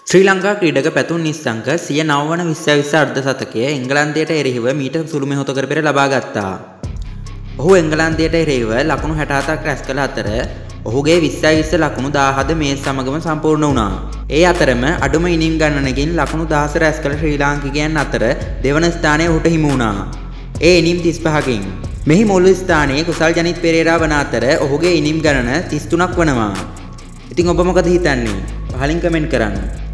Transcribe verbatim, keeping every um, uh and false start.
ශ්‍රී ලංකා ක්‍රීඩක පැතුම් නිස්සංක සිය නව වන විස්සයි විස්ස අර්ධ ශතකය එංගලන්තයට එරෙහිව මීට සුළු මෙහෙයුමකට පෙර ලබා ගත්තා. ඔහු එංගලන්තයට එරෙහිව ලකුණු හැට හතක් රැස් කළ අතර ඔහුගේ විස්සයි විස්ස ලකුණු දාහද මේ සමගම සම්පූර්ණ වුණා. ඒ අතරම අඩුම ඉනිම් ගණනකින් ලකුණු දහස රැස් කළ ශ්‍රී ලාංකිකයන් අතර දෙවන ස්ථානය ඔහුට හිමි වුණා. ඒ ඉනිම් තිස් පහකින්. මෙහි මුල් ස්ථානයේ කුසල් ජනිත් පෙරේරා වන අතර ඔහුගේ ඉනිම් ගණන තිස් තුනක් වනවා. ඉතින් ඔබ මොකද හිතන්නේ? පහලින් කමෙන්ට් කරන්න.